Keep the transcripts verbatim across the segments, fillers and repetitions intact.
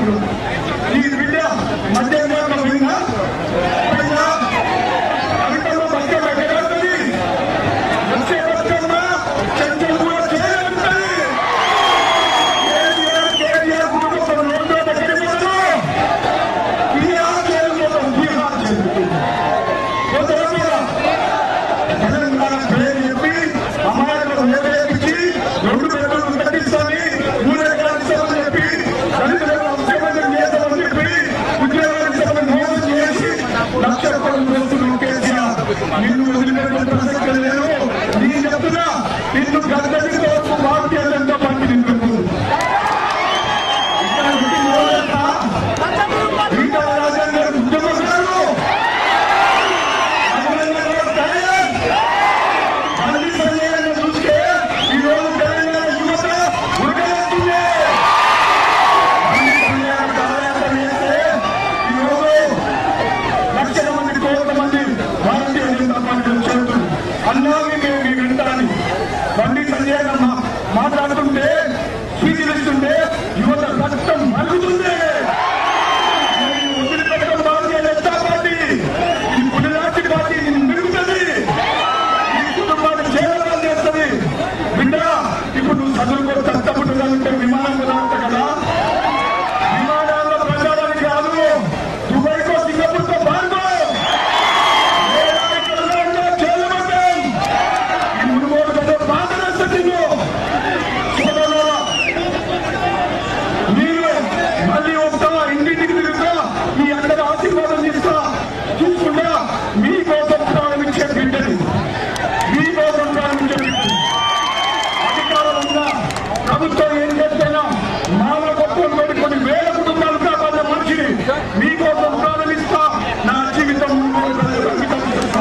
ఈ బిడ్డ మధ్యంగా పోయిందా పోయిందా అవిటలో బతుకమ్మ ఎక్కడుంటుంది వచ్చే బతుకమ్మ చర్చలు కూడా చేయాలంటుంది కేసీఆర్ కేసీఆర్ కుటుంబం రోడ్డు దగ్గర పోతారు బీహార్ జైలు పోతాం బీహార్ జైలు పోతారా పోరా తెలంగాణ పేరు చెప్పి అమాయకులు వేపించి రెండు పేర్లు కట్టిస్తామని మూడు ఎకరాలు ఇస్తామని చెప్పి దళితులకు ముఖ్యమంత్రి చేస్తామని చెప్పి ఉద్యోగాలు ఇస్తామని మోసం చేసి లక్ష కోట్ల రోజులు కేసీఆర్ నిన్ను వదిలిపెట్టిన ప్రసక్తి లేదు. నేను చెప్తున్నా నిన్ను గద్దెకి తోపు భారతీయ జనతా పార్టీ నింపుతుంది. ఇక్కడ పుట్టిన రోజంతా ఇంకా రాజేంద్ర ఉద్యమకారులు చూస్తే ఈ రోజు తెలంగాణ యువత ఉడకలేస్తుంది. ఈ రోజు లక్షల మంది కోట్ల మంది భారతీయ జనతా పార్టీ చేరుతుంది. అన్నాన్ని మేము మీ వింటాన్ని బండి సంజయ్ మాట్లాడుతుంటే స్పీచ్లు ఇస్తుంటే యువత రక్తం మరుగుతుంది. వదిలిపెట్టడం భారతీయ జనతా పార్టీ ఈ పులిరాటి పార్టీ మిగులుతుంది. ఈ కుటుంబాన్ని చేయాలని చేస్తుంది. బిడ్డ ఇప్పుడు నువ్వు చదువుకో తప్పకుంటుందంటే విమానం కొనాలంట కదా. విమానాల్లో ప్రచారానికి కాదు దుబాయ్కో సింగపూర్కో బాంకో చేయమంటాం. ఈ మునుగోడు కదా బాధ నష్టం. మీరు మళ్ళీ వస్తావా ఇంటింటికి తిరుగుతా మీ అందరి ఆశీర్వాదం తీస్తా చూసుకుంటా మీకోసం ప్రారంభించే బిడ్డని మీకోసం ప్రారంభించే బిడ్డని అధికారం ఉందా ప్రభుత్వం ఏం చేస్తేనా మాల గొప్పలు కొన్ని వేల కుటుంబాలు కాపాడే మనిషిని మీకోసం ప్రారంభిస్తా. నా జీవితం అంకితం చేస్తా.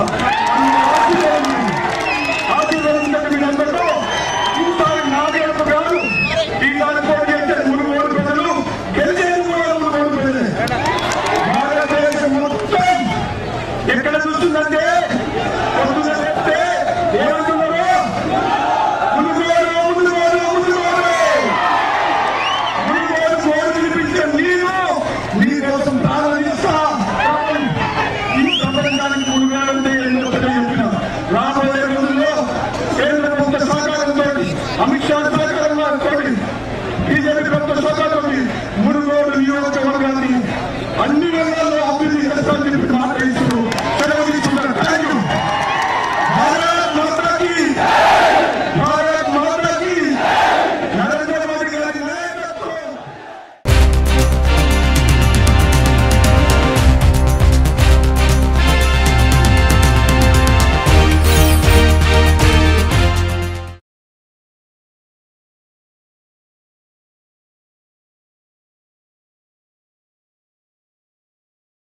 ఆశీర్వదించండి మీరందరూ. ఈసారి నా గెలుపు కాదు, ఈసారి పోటీ చేసే మునుగోడు ప్రజలు గెలిచేది కూడా మునుగోడు ప్రజలే. భారతదేశం మొత్తం ఎక్కడ చూస్తుందంటే పొద్దున చెప్తే ఏమంటున్నారు మునుగోడు మునుగోడు మునుగోడు మునుగోడు గోడు వినిపించే నేను మీకోసం ప్రారంభిస్తా. ఈ సంబంధానికి మునుగోడు అంటే ఎందుకు చెప్పిన రాబోయే రోజుల్లో కేంద్ర ప్రభుత్వ సహకారంతో అమిత్ షా సహకారంతో బీజేపీ ప్రభుత్వ సహకారంతో మునుగోడు నియోజకవర్గాన్ని అన్ని రంగాల్లో అభివృద్ధి చేస్తామని చెప్పి మాట ఇస్తున్నారు.